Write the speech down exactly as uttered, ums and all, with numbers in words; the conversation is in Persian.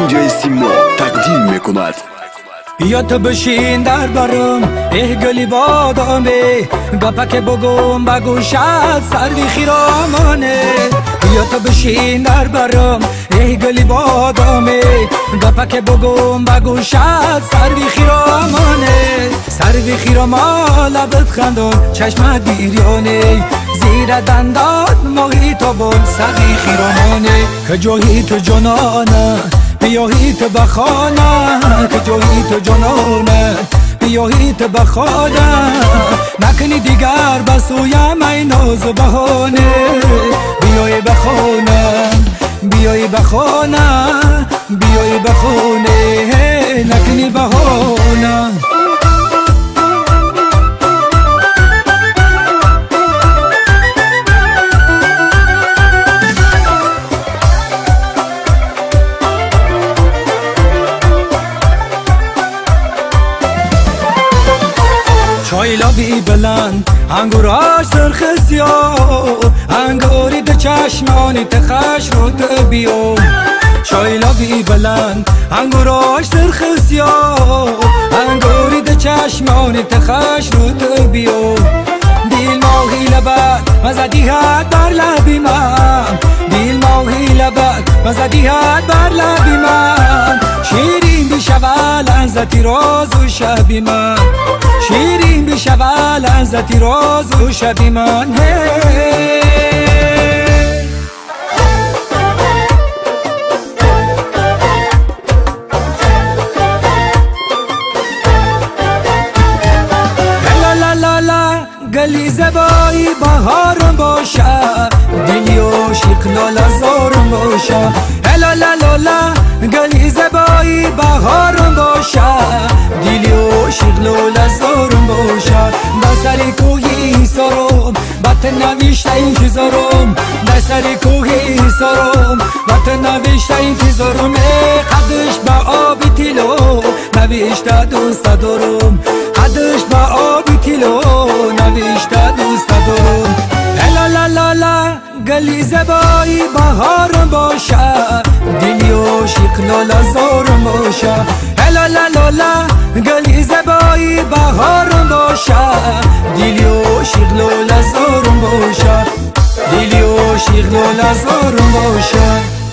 دیجی سیما تقدیم میکند. بیا تو بشین در برم ای گلی بادامه، گپک بگم بگوشت سروی خیرامانه. بیا تو بشین در برم ای گلی بادامه، گپک بگم بگوشت سروی خیرامانه. سروی خیراما لبت خندون چشمت بیریانه، زیر دندان ماهی تو بول سقی خیرامانه. که جایی تو جانانه بیایی تو بخانه، که جایی تو جانانه بیایی تو بخانه. نکنی دیگر بسویم ای ناز و بهانه، بیایی بخانه بیایی بخانه بیایی بخانه، نکنی بهانه. چای لبی بلند انگوراش سرخ سیاه، انگوری ده چشمانی تخش رو تبیو. چای لبی بلند انگوراش سرخ سیاه، انگوری ده چشمانی تخش رو تبیو. دیل ماهی لبت مزدی هد بر لبی من، دیل ماهی لبت مزدی هد بر لبی من. شیرین بیشول لحظتی راز و شبی من، شیرین بیشول لحظتی راز و شبی من. گلی زبایی بهارم باشه، دلی و شیق لالزارم باشه. هلا لا لا گلی زبایی بهارم باشه، دلی و شیق لالزارم باشه. در سر کوهی سرم بط نوشته انتظارم، در سر کوهی سرم بط نوشته انتظارم. قدش به آبی تیلو نوشته دوست دارم، قدش به آبی تیلو نوشته دوست دارم. هلا لا لا لا گلی زبایی بهارم باشه، دلی و شیق لالزارم باشه. هلا لا لا لا گلی زبایی بهارم باشه، دلی و شیق لالزارم باشه، دلی و شیق لالزارم باشه.